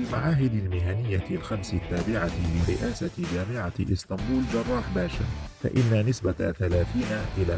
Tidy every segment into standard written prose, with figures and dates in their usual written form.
المعاهد المهنية الخمس التابعة لرئاسة جامعة إسطنبول جراح باشا، فإن نسبة 30 إلى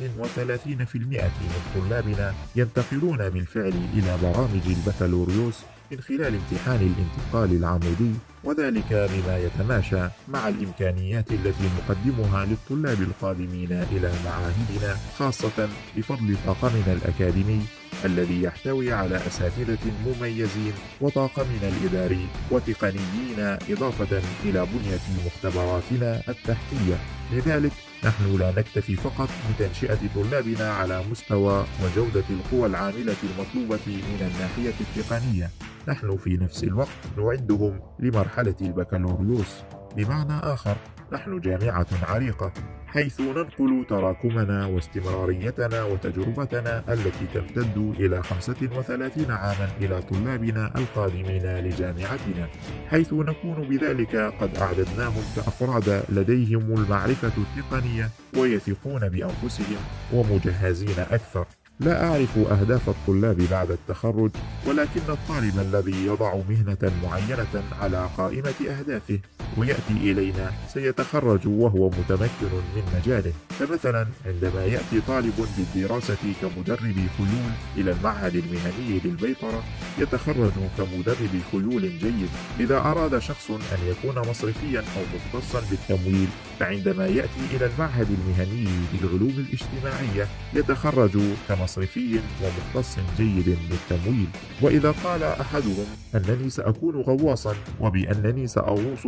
35% من طلابنا ينتقلون بالفعل إلى برامج البكالوريوس من خلال امتحان الانتقال العمودي، وذلك بما يتماشى مع الإمكانيات التي نقدمها للطلاب القادمين إلى معاهدنا، خاصة بفضل طاقمنا الأكاديمي الذي يحتوي على أساتذة مميزين وطاقمنا الإداري وتقنيين، إضافة إلى بنية مختبراتنا التحتية. لذلك نحن لا نكتفي فقط بتنشئة طلابنا على مستوى وجودة القوى العاملة المطلوبة من الناحية التقنية، نحن في نفس الوقت نعدهم لمرحلة البكالوريوس. بمعنى آخر، نحن جامعة عريقة، حيث ننقل تراكمنا واستمراريتنا وتجربتنا التي تمتد إلى 35 عاما إلى طلابنا القادمين لجامعتنا، حيث نكون بذلك قد أعددناهم كأفراد لديهم المعرفة التقنية ويثقون بأنفسهم ومجهزين أكثر. لا أعرف أهداف الطلاب بعد التخرج، ولكن الطالب الذي يضع مهنة معينة على قائمة أهدافه ويأتي إلينا سيتخرج وهو متمكن من مجاله. فمثلا عندما يأتي طالب بالدراسة كمدرب خيول إلى المعهد المهني للبيطرة يتخرج كمدرب خيول جيد. إذا أراد شخص أن يكون مصرفيا أو مختصا بالتمويل، فعندما يأتي إلى المعهد المهني للعلوم الاجتماعية يتخرج كمصرفي ومختص جيد بالتمويل. وإذا قال أحدهم أنني سأكون غواصا وبأنني سأغوص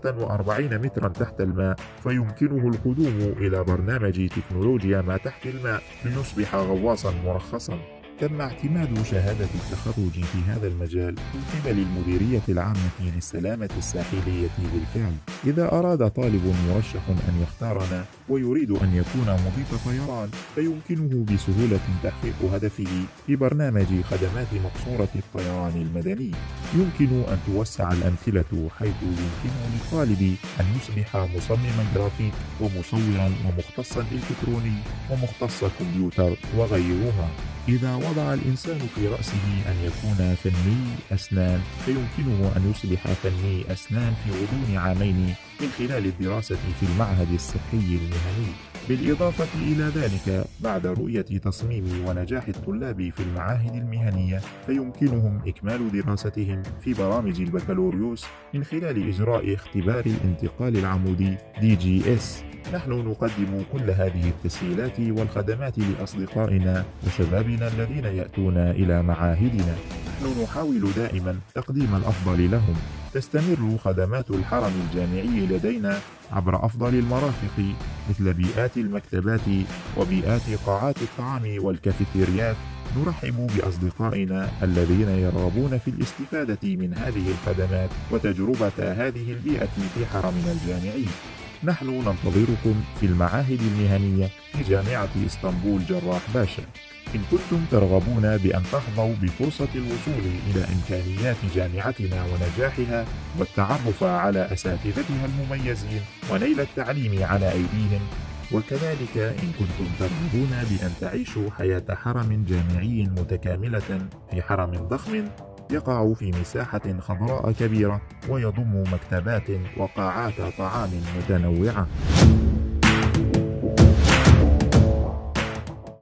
45 مترا تحت الماء، فيمكنه القدوم إلى برنامج تكنولوجيا ما تحت الماء ليصبح غواصا مرخصا. تم اعتماد شهادة التخرج في هذا المجال من قبل المديرية العامة للسلامة الساحلية بالفعل. إذا أراد طالب مرشح أن يختارنا ويريد أن يكون مضيف طيران، فيمكنه بسهولة تحقيق هدفه في برنامج خدمات مقصورة الطيران المدني. يمكن أن توسع الأمثلة، حيث يمكن للطالب أن يصبح مصمما جرافيك ومصورا ومختصا إلكتروني ومختص كمبيوتر وغيرها. إذا وضع الإنسان في رأسه أن يكون فني أسنان، فيمكنه أن يصبح فني أسنان في غضون عامين من خلال الدراسة في المعهد الصحي المهني. بالإضافة إلى ذلك، بعد رؤية تصميم ونجاح الطلاب في المعاهد المهنية، فيمكنهم إكمال دراستهم في برامج البكالوريوس من خلال إجراء اختبار الانتقال العمودي DGS. نحن نقدم كل هذه التسهيلات والخدمات لأصدقائنا وشبابنا الذين يأتون إلى معاهدنا. نحن نحاول دائما تقديم الأفضل لهم. تستمر خدمات الحرم الجامعي لدينا عبر أفضل المرافق مثل بيئات المكتبات وبيئات قاعات الطعام والكافيتريات. نرحب بأصدقائنا الذين يرغبون في الاستفادة من هذه الخدمات وتجربة هذه البيئة في حرمنا الجامعي. نحن ننتظركم في المعاهد المهنية في جامعة إسطنبول جراح باشا. إن كنتم ترغبون بأن تحظوا بفرصة الوصول إلى إمكانيات جامعتنا ونجاحها والتعرف على أساتذتها المميزين ونيل التعليم على أيديهم، وكذلك إن كنتم ترغبون بأن تعيشوا حياة حرم جامعي متكاملة في حرم ضخم يقع في مساحة خضراء كبيرة ويضم مكتبات وقاعات طعام متنوعة.